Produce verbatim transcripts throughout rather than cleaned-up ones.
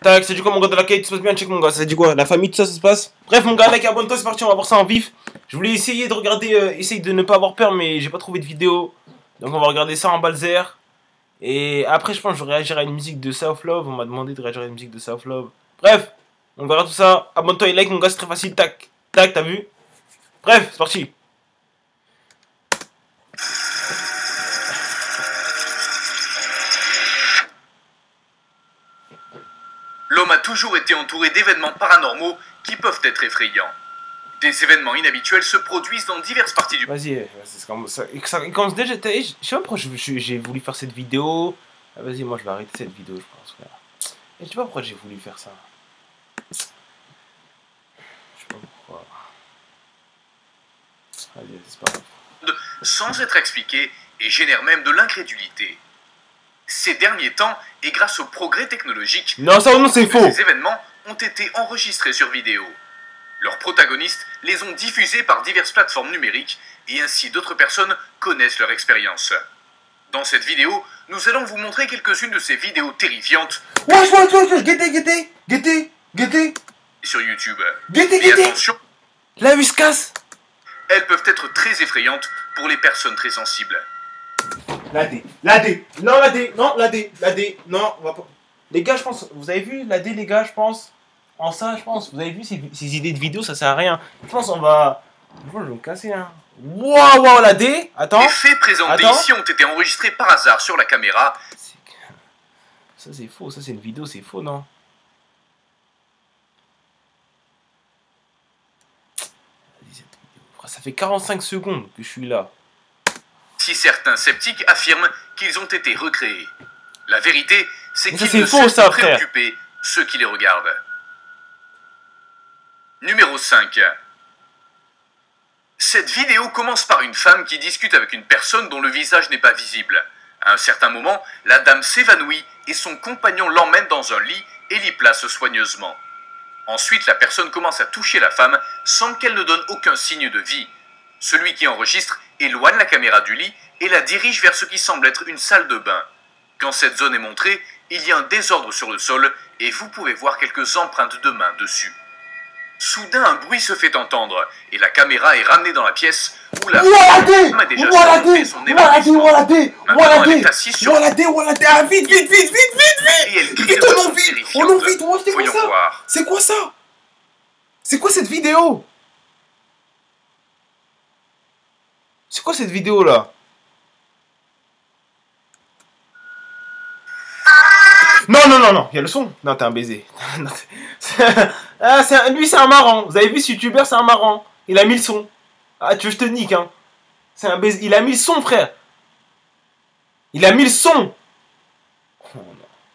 Tac, c'est du quoi mon gars de la qualité, tout se passe bien, check mon gars, ça dit quoi? La famille, tout ça, ça se passe. Bref mon gars, like, abonne-toi, c'est parti, on va voir ça en vif. Je voulais essayer de regarder, euh, essayer de ne pas avoir peur, mais j'ai pas trouvé de vidéo. Donc on va regarder ça en balzer. Et après, je pense que je vais réagir à une musique de South Love. On m'a demandé de réagir à une musique de South Love. Bref, on verra tout ça. Abonne-toi et like mon gars, c'est très facile, tac, tac, t'as vu? Bref, c'est parti. L'homme a toujours été entouré d'événements paranormaux qui peuvent être effrayants. Des événements inhabituels se produisent dans diverses parties du monde. Vas-y, c'est comme ça. Ça commence déjà. Je sais pas pourquoi j'ai voulu faire cette vidéo. Ah, vas-y, moi je vais arrêter cette vidéo, je pense. Frère. Et je sais pas pourquoi j'ai voulu faire ça. Je sais pas pourquoi. Allez, c'est pas grave. Sans être expliqué et génère même de l'incrédulité. Ces derniers temps, et grâce au progrès technologique, non, ça, non, c'est faux. Ces événements ont été enregistrés sur vidéo. Leurs protagonistes les ont diffusés par diverses plateformes numériques et ainsi d'autres personnes connaissent leur expérience. Dans cette vidéo, nous allons vous montrer quelques-unes de ces vidéos terrifiantes. Wesh, wesh, wesh, wesh, guettez, guettez, guettez, guettez. Sur YouTube. Guettez, Mais guettez. attention, la vue se casse. Elles peuvent être très effrayantes pour les personnes très sensibles. La D, la D, non la D, non la D, la D, non, on va pas. Les gars, je pense, vous avez vu la D, les gars, je pense. En ça, je pense, vous avez vu ces, ces idées de vidéo, ça sert à rien. Je pense on va. Je vais me casser, hein. Waouh, waouh, la D, attends. Les faits présentés attends. ici ont été enregistrés par hasard sur la caméra. Ça c'est faux, ça c'est une vidéo, c'est faux, non? Ça fait quarante-cinq secondes que je suis là. Si certains sceptiques affirment qu'ils ont été recréés. La vérité, c'est qu'ils ne faux, cessent de préoccuper ceux qui les regardent. Numéro cinq. Cette vidéo commence par une femme qui discute avec une personne dont le visage n'est pas visible. À un certain moment, la dame s'évanouit et son compagnon l'emmène dans un lit et l'y place soigneusement. Ensuite, la personne commence à toucher la femme sans qu'elle ne donne aucun signe de vie. Celui qui enregistre éloigne la caméra du lit et la dirige vers ce qui semble être une salle de bain. Quand cette zone est montrée, il y a un désordre sur le sol et vous pouvez voir quelques empreintes de mains dessus. Soudain, un bruit se fait entendre et la caméra est ramenée dans la pièce où la femme a déjà fait son évanouissement. Maintenant, elle est assise sur la D, la D, ah, vite, vite, vite, vite, vite, vite. Et elle crie de façon vite, terrifiante. oh non, vite, oh, c'est quoi ça? Voir. C'est quoi ça? C'est quoi cette vidéo? C'est quoi cette vidéo là? Non, non, non, non, il y a le son. Non, t'es un baiser. Ah, un... Lui, c'est un marrant. Vous avez vu ce youtubeur, c'est un marrant. Il a mis le son. Ah, tu veux que je te nique, hein? C'est un baiser. Il a mis le son, frère. Il a mis le son. Oh, non.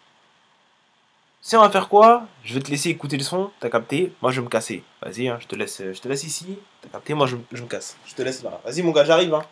Si on va faire quoi? Je vais te laisser écouter le son. T'as capté? Moi, je vais me casser. Vas-y, hein, je te laisse, je te laisse ici. T'as capté? Moi, je, je me casse. Je te laisse là. Vas-y, mon gars, j'arrive, hein.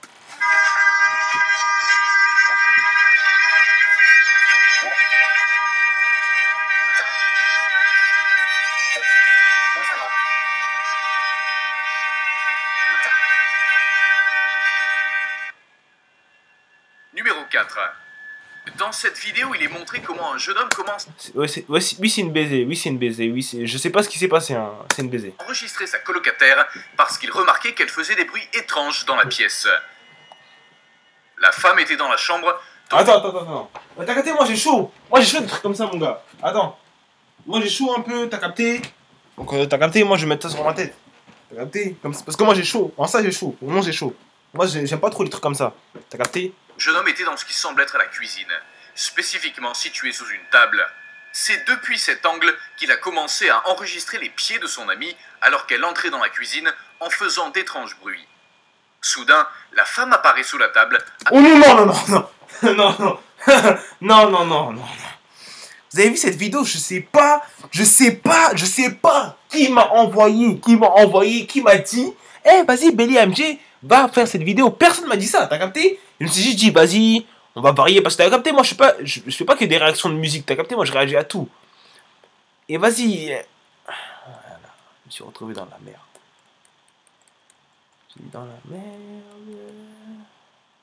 Numéro quatre. Dans cette vidéo, il est montré comment un jeune homme commence ouais, ouais, oui, c'est une baiser. Oui, c'est une baiser. Oui, je sais pas ce qui s'est passé. Hein. C'est une baiser. à enregistrer sa colocataire parce qu'il remarquait qu'elle faisait des bruits étranges dans la pièce. La femme était dans la chambre. Attends, attends, attends. T'as capté? Moi, j'ai chaud. Moi, j'ai chaud des trucs comme ça, mon gars. Attends. Moi, j'ai chaud un peu. T'as capté? Donc, euh, t'as capté? Moi, je vais mettre ça sur ma tête. T'as capté? Comme... Parce que moi, j'ai chaud. En ça, j'ai chaud. Au moins, j'ai chaud. Moi, j'aime pas trop les trucs comme ça. T'as capté? Le jeune homme était dans ce qui semble être la cuisine, spécifiquement située sous une table. C'est depuis cet angle qu'il a commencé à enregistrer les pieds de son amie alors qu'elle entrait dans la cuisine en faisant d'étranges bruits. Soudain, la femme apparaît sous la table. Oh non, non, non, non, non, non, non, non, non, non, non. Vous avez vu cette vidéo? Je sais pas, je sais pas, je sais pas qui m'a envoyé, qui m'a envoyé, qui m'a dit, eh, hey, vas-y, Belly M J, va faire cette vidéo. Personne m'a dit ça, t'as capté? Je me suis juste dit, vas-y, on va varier, parce que t'as capté, moi je suis pas, je, je fais pas que des réactions de musique, t'as capté, moi je réagis à tout. Et vas-y, voilà, je me suis retrouvé dans la merde. Je suis dans la merde.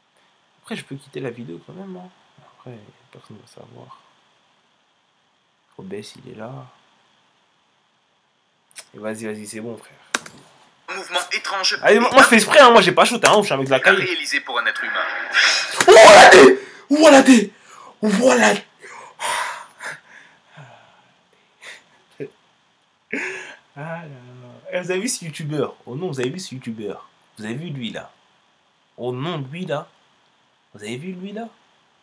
Après, je peux quitter la vidéo quand même, hein. Après, personne ne va savoir. Obès, il est là. Vas-y, vas-y, c'est bon, frère. Un mouvement étrange. Allez, moi, moi je fais exprès, hein, moi j'ai pas shooté, hein, je suis avec la caille. Réalisé pour un être humain. Voilà des Voilà des Voilà. Ah là là. Vous avez vu ce youtubeur? Oh non, vous avez vu ce youtubeur? Vous avez vu lui là? Oh non, lui là? Vous avez vu lui là?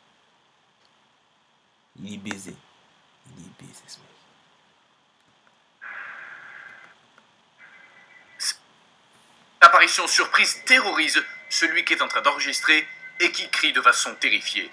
Il est baisé. Il est baisé ce mec. L'apparition surprise terrorise celui qui est en train d'enregistrer et qui crie de façon terrifiée.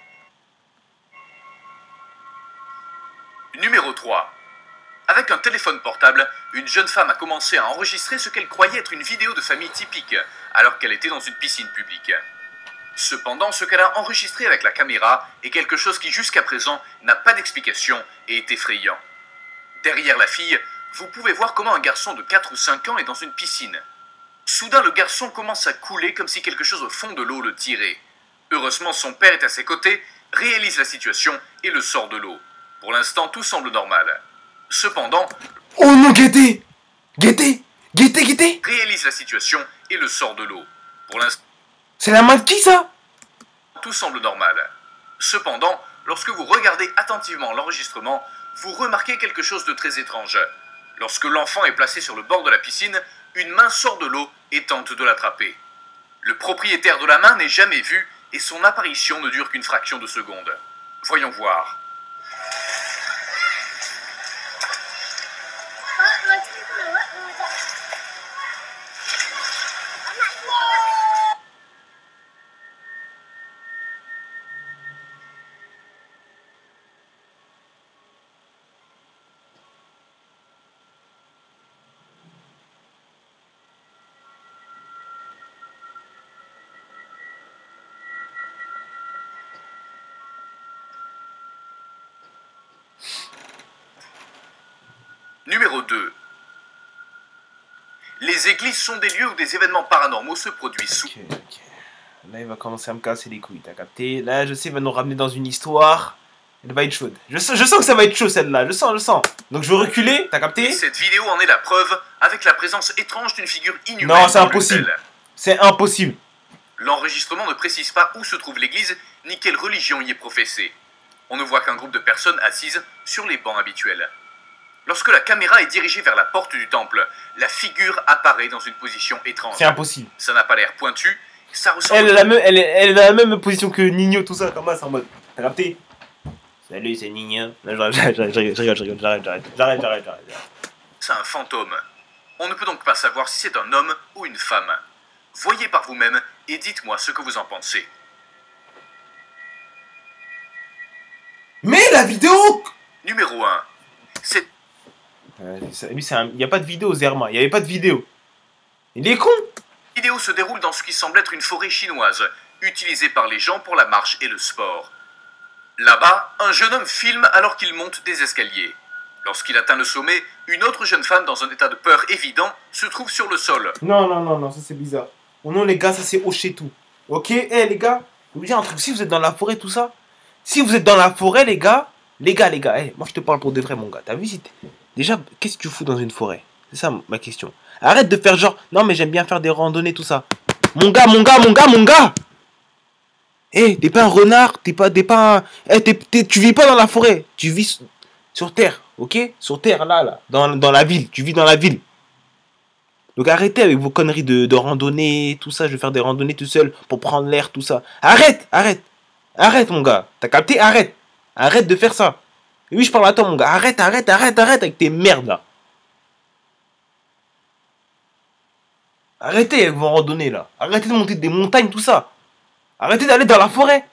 Numéro trois. Avec un téléphone portable, une jeune femme a commencé à enregistrer ce qu'elle croyait être une vidéo de famille typique, alors qu'elle était dans une piscine publique. Cependant, ce qu'elle a enregistré avec la caméra est quelque chose qui jusqu'à présent n'a pas d'explication et est effrayant. Derrière la fille, vous pouvez voir comment un garçon de quatre ou cinq ans est dans une piscine. Soudain, le garçon commence à couler comme si quelque chose au fond de l'eau le tirait. Heureusement, son père est à ses côtés, réalise la situation et le sort de l'eau. Pour l'instant, tout semble normal. Cependant... Oh non, Guetté Guetté Guetté, Guetté réalise la situation et le sort de l'eau. Pour l'instant... C'est la main de qui, ça? Tout semble normal. Cependant, lorsque vous regardez attentivement l'enregistrement, vous remarquez quelque chose de très étrange. Lorsque l'enfant est placé sur le bord de la piscine, une main sort de l'eau et tente de l'attraper. Le propriétaire de la main n'est jamais vu et son apparition ne dure qu'une fraction de seconde. Voyons voir. Numéro deux. Les églises sont des lieux où des événements paranormaux se produisent. Ok, ok. Là, il va commencer à me casser les couilles, t'as capté? Là, je sais, il va nous ramener dans une histoire. Elle va être chaude. Je sens, je sens que ça va être chaud, celle-là. Je sens, je sens. Donc, je veux reculer, t'as capté? Cette vidéo en est la preuve, avec la présence étrange d'une figure inhumaine. Non, c'est impossible. C'est impossible. L'enregistrement ne précise pas où se trouve l'église, ni quelle religion y est professée. On ne voit qu'un groupe de personnes assises sur les bancs habituels. Lorsque la caméra est dirigée vers la porte du temple, la figure apparaît dans une position étrange. C'est impossible. Ça n'a pas l'air pointu, ça ressemble... Elle est, la même, elle, est, elle est dans la même position que Nino, tout ça, comme ça, c'est en mode... T'as capté? Salut, c'est Nino. J'arrête, j'arrête, j'arrête, j'arrête, j'arrête, j'arrête, j'arrête, j'arrête, j'arrête. C'est un fantôme. On ne peut donc pas savoir si c'est un homme ou une femme. Voyez par vous-même et dites-moi ce que vous en pensez. Mais la vidéo... Numéro un. C'est... Euh, lui, c'est un... Il n'y a pas de vidéo, Zerma. Il n'y avait pas de vidéo. Il est con. La vidéo se déroule dans ce qui semble être une forêt chinoise, utilisée par les gens pour la marche et le sport. Là-bas, un jeune homme filme alors qu'il monte des escaliers. Lorsqu'il atteint le sommet, une autre jeune femme dans un état de peur évident se trouve sur le sol. Non, non, non, non, ça c'est bizarre. Oh non, les gars, ça c'est hoché tout. Ok, eh hey, les gars, je vais vous dire un truc. Si vous êtes dans la forêt, tout ça, si vous êtes dans la forêt, les gars, les gars, les gars, hey, moi je te parle pour de vrai, mon gars. T'as vu si t'es... Déjà, qu'est-ce que tu fous dans une forêt? C'est ça ma question. Arrête de faire genre, non, mais j'aime bien faire des randonnées, tout ça. Mon gars, mon gars, mon gars, mon gars. Eh, hey, t'es pas un renard, t'es pas, t'es pas un... Hey, t'es, t'es, tu vis pas dans la forêt, tu vis sur terre, ok? Sur terre, là, là, dans, dans la ville, tu vis dans la ville. Donc arrêtez avec vos conneries de, de randonnée, tout ça, je vais faire des randonnées tout seul pour prendre l'air, tout ça. Arrête, arrête, arrête mon gars, t'as capté? Arrête, arrête de faire ça. Et oui, je parle à toi mon gars, arrête, arrête, arrête, arrête avec tes merdes là. Arrêtez avec vos randonnées là, arrêtez de monter des montagnes, tout ça. Arrêtez d'aller dans la forêt.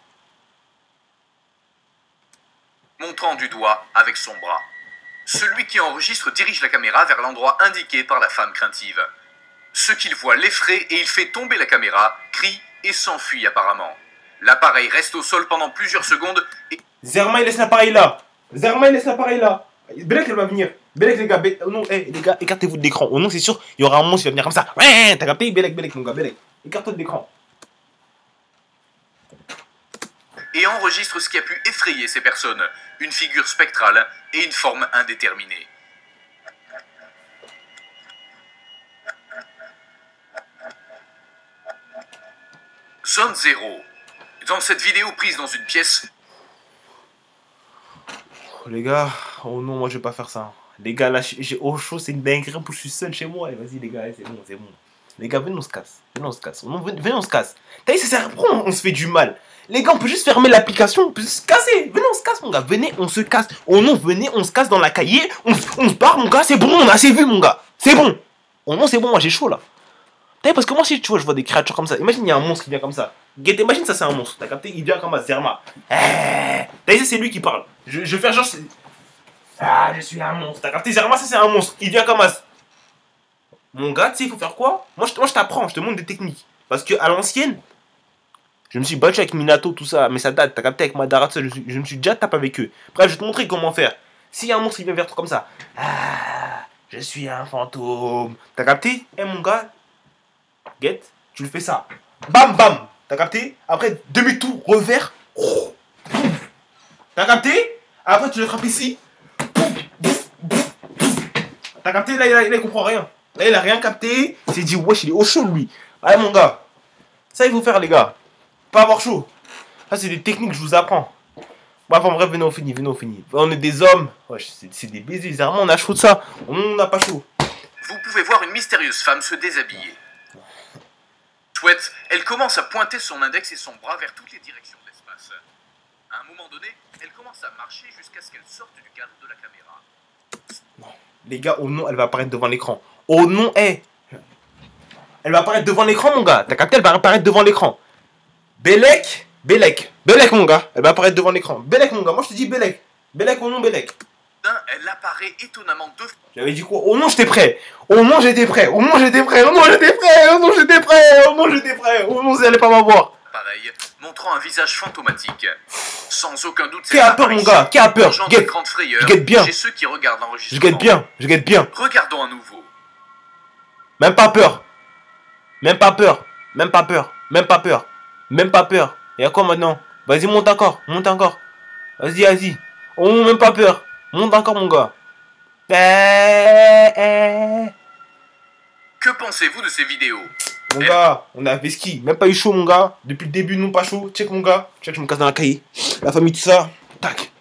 Montrant du doigt avec son bras. Celui qui enregistre dirige la caméra vers l'endroit indiqué par la femme craintive. Ce qu'il voit l'effraie et il fait tomber la caméra, crie et s'enfuit apparemment. L'appareil reste au sol pendant plusieurs secondes et... Zerma il laisse l'appareil là. Zerma il laisse l'appareil là. Belek elle va venir. Belek les gars, Be... oh non, hey, les gars, écartez-vous de l'écran. Oh non, c'est sûr, il y aura un monstre qui va venir comme ça. Ouais, t'as capté? Belek, Belek mon gars, Belek. Écarte-toi de l'écran. et enregistre ce qui a pu effrayer ces personnes, une figure spectrale et une forme indéterminée. Zone zéro. Dans cette vidéo prise dans une pièce... Oh, les gars, oh non, moi je vais pas faire ça. Les gars, là, j'ai au chaud, c'est une dinguerie, pour je suis seul chez moi. Vas-y, les gars, c'est bon, c'est bon. Les gars, venez, on se casse. Venez, on se casse. On, venez, on se casse. T'as vu, ça sert à quoi on, on se fait du mal? Les gars, on peut juste fermer l'application, on peut juste se casser. Venez, on se casse, mon gars. Venez, on se casse. Oh non, venez, on se casse dans la cahier. On, on se barre, mon gars. C'est bon, on a assez vu, mon gars. C'est bon. Oh non, c'est bon, moi j'ai chaud là. T'as vu, parce que moi, si tu vois, je vois des créatures comme ça. Imagine, il y a un monstre qui vient comme ça. Guette, imagine, ça, c'est un monstre. T'as capté? Il vient comme un Zerma. Eh, t'as vu, c'est lui qui parle. Je, je vais faire genre. Ah, je suis un monstre. T'as capté? Zerma, ça, c'est un monstre. Il vient comme un. Mon gars, tu sais, il faut faire quoi? Moi, je, moi, je t'apprends, je te montre des techniques. Parce que à l'ancienne, je me suis battu avec Minato, tout ça, mais ça date. T'as capté avec Madara, tout ça, je, suis, je me suis déjà tapé avec eux. Bref, je vais te montrer comment faire. S'il y a un monstre qui vient vers toi comme ça, ah, je suis un fantôme. T'as capté? Eh, mon gars, get, tu le fais ça. Bam, bam. T'as capté? Après, demi-tour, revers. Oh. T'as capté? Après, tu le frappes ici. T'as capté? Là, là, là, il comprend rien. Là, il a rien capté. Il s'est dit, wesh, il est au chaud, lui. Allez, mon gars. Ça, il faut faire, les gars. Pas avoir chaud. Ça, c'est des techniques que je vous apprends. Bref, en bref, venez, on finit, venez, on finit. On est des hommes. Wesh, c'est des baisers. Vraiment, on a chaud de ça. On n'a pas chaud. Vous pouvez voir une mystérieuse femme se déshabiller. Chouette, elle commence à pointer son index et son bras vers toutes les directions de l'espace. À un moment donné, elle commence à marcher jusqu'à ce qu'elle sorte du cadre de la caméra. Non. Les gars, oh non, elle va apparaître devant l'écran. Oh non, hé hey. Elle va apparaître devant l'écran, mon gars. T'as capté, elle va apparaître devant l'écran. Bélec, Bélec, Bélec, mon gars. Elle va apparaître devant l'écran. Bélec, mon gars. Moi, je te dis Bélec. Bélec, oh non, Bélec. Elle apparaît étonnamment deux fois. J'avais dit quoi? Oh non, j'étais prêt. Oh non, j'étais prêt. Oh non, j'étais prêt. Oh non, j'étais prêt. Oh non, j'étais prêt. Oh non, j'étais prêt. Oh non, vous allez pas m'avoir. Pareil, montrant un visage fantomatique. Sans aucun doute, qui a peur, mon gars? Qui a peur? Je guette. Je guette bien. Chez ceux qui regardent l'enregistrement. Je guette bien. Je guette bien. Regardons à nouveau. Même pas peur. Même pas peur. Même pas peur. Même pas peur. Même pas peur. Et à quoi maintenant? Vas-y, monte encore. Monte encore. Vas-y, vas-y. Oh non, même pas peur. Monte encore, mon gars. Que pensez-vous de ces vidéos? Mon gars, on a fait ski. Même pas eu chaud, mon gars. Depuis le début, non pas chaud. Check, mon gars. Check, je me casse dans la cahier. La famille, tout ça. Tac.